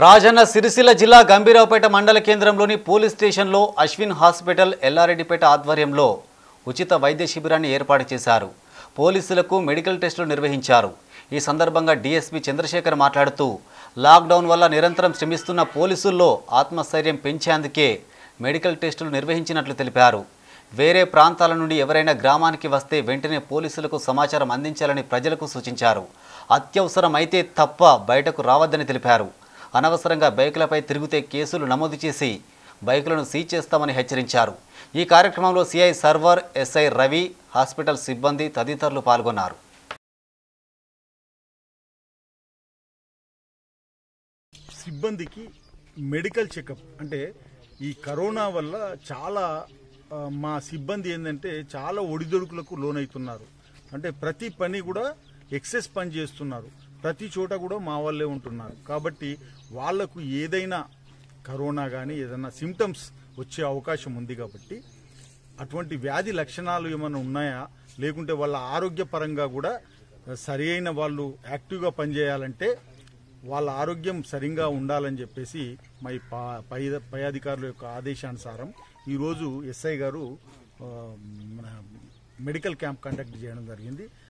రాజన్న సిరిసిల్ల జిల్లా గంభీరావుపేట మండల కేంద్రంలోని పోలీస్ స్టేషన్లో అశ్విన్ హాస్పిటల్ ఎల్లారెడ్డిపేట ఆధ్వర్యంలో ఉచిత వైద్య శిబిరాన్ని ఏర్పాటు చేశారు. పోలీసులకు మెడికల్ టెస్టులు నిర్వహించారు. ఈ సందర్భంగా డీఎస్పీ చంద్రశేఖర్ మాట్లాడుతూ లాక్డౌన్ వల్ల నిరంతరం శ్రమిస్తున్న పోలీసుల్లో ఆత్మస్థైర్యం పెంచేందుకే మెడికల్ టెస్టులు నిర్వహించినట్లు తెలిపారు. వేరే ప్రాంతాల నుండి ఎవరైనా గ్రామానికి వస్తే వెంటనే పోలీసులకు సమాచారం అందించాలని ప్రజలకు సూచించారు. అత్యవసరమైతే తప్ప బయటకు రావద్దని తెలిపారు. అనవసరంగా బైకులపై తిరిగితే కేసులు నమోదు చేసి బైకులను సీజ్ చేస్తామని హెచ్చరించారు. ఈ కార్యక్రమంలో CI Sarvar, SI Ravi, hospital సిబ్బంది తదితరులు పాల్గొన్నారు. సిబ్బందికి మెడికల్ చెకప్ అంటే ఈ కరోనా వల్ల చాలా మా సిబ్బంది ఏంటంటే చాలా ఒడిదొడుకులకు లోనవుతున్నారు. అంటే ప్రతి పని కూడా ఎక్సెస్ పని చేస్తున్నారు. ప్రతి చోట కూడా మా వాళ్ళే ఉంటున్నారు. కాబట్టి వాళ్లకు ఏదైనా కరోనా కానీ ఏదైనా సిమ్టమ్స్ వచ్చే అవకాశం ఉంది. కాబట్టి అటువంటి వ్యాధి లక్షణాలు ఏమైనా ఉన్నాయా, లేకుంటే వాళ్ళ ఆరోగ్యపరంగా కూడా సరి అయిన వాళ్ళు యాక్టివ్గా పనిచేయాలంటే వాళ్ళ ఆరోగ్యం సరిగ్గా ఉండాలని చెప్పేసి మా పై అధికారుల యొక్క ఆదేశానుసారం ఈరోజు ఎస్ఐ గారు మెడికల్ క్యాంప్ కండక్ట్ చేయడం జరిగింది.